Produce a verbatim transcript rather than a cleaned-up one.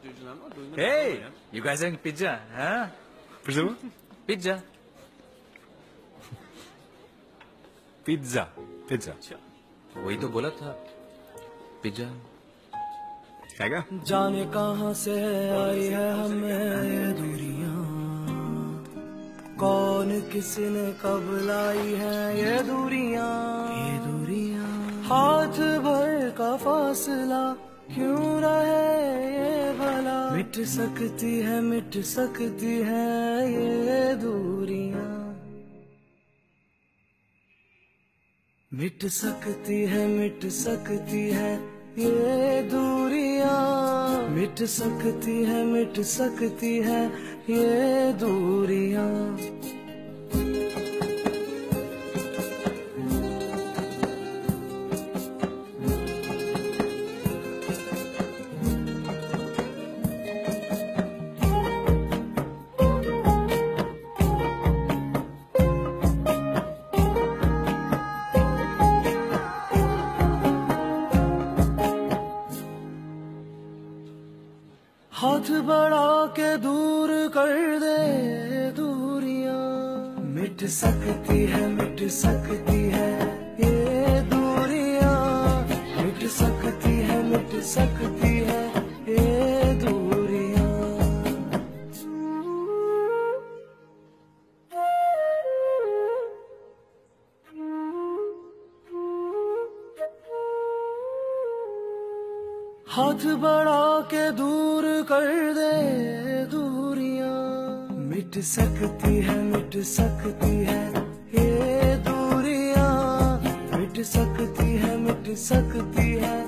confusion. I'm not doing it. Hey, you guys having pizza, huh? Pizza? Pizza. Pizza. Pizza. वही तो बोला था pizza खाएगा? जाने कहाँ से आई है हमें ये दूरियां, कौन किसने कब लाई है ये दूरियां, ये दूरियां हाथ भर का फासला क्यों रहे ये भला, मिट सकती है मिट सकती है ये दूरियां, मिट सकती है मिट सकती है ये दूरियां, मिट सकती है मिट सकती है ये दूरियां। हाथ बढ़ा के दूर कर दे दूरियां, मिट सकती है मिट सकती है ये दूरियां, मिट सकती है मिट सकती है ये दूरियां। हाथ बढ़ा के दूर कर दे दूरियां, मिट सकती है मिट सकती है ये दूरियां, मिट सकती है मिट सकती है